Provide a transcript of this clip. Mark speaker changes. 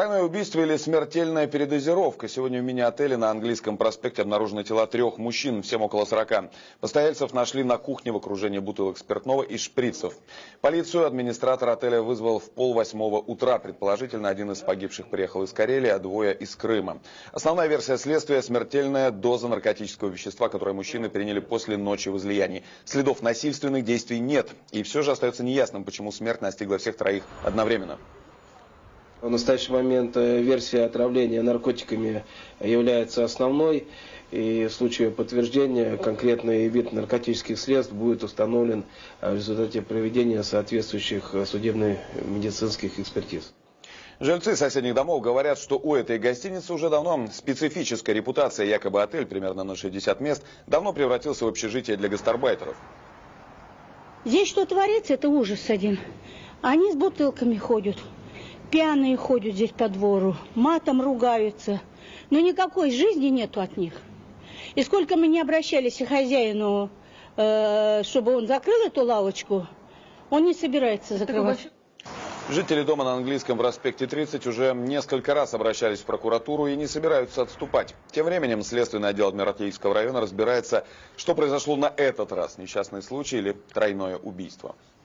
Speaker 1: Тройное убийство или смертельная передозировка. Сегодня в мини-отеле на Английском проспекте обнаружены тела 3 мужчин, всем около 40. Постояльцев нашли на кухне в окружении бутылок спиртного и шприцев. Полицию администратор отеля вызвал в 7:30 утра. Предположительно, один из погибших приехал из Карелии, а 2 из Крыма. Основная версия следствия – смертельная доза наркотического вещества, которое мужчины приняли после ночи возлияний. Следов насильственных действий нет. И все же остается неясным, почему смерть настигла всех 3 одновременно.
Speaker 2: В настоящий момент версия отравления наркотиками является основной. И в случае подтверждения конкретный вид наркотических средств будет установлен в результате проведения соответствующих судебно-медицинских экспертиз.
Speaker 1: Жильцы соседних домов говорят, что у этой гостиницы уже давно специфическая репутация. Якобы отель, примерно на 60 мест, давно превратился в общежитие для гастарбайтеров.
Speaker 3: Здесь что творится, это ужас один. Они с бутылками ходят. Пьяные ходят здесь по двору, матом ругаются. Но никакой жизни нету от них. И сколько мы не обращались к хозяину, чтобы он закрыл эту лавочку, он не собирается закрывать.
Speaker 1: Жители дома на Английском проспекте 30 уже несколько раз обращались в прокуратуру и не собираются отступать. Тем временем следственный отдел Адмиралтейского района разбирается, что произошло на этот раз. Несчастный случай или тройное убийство.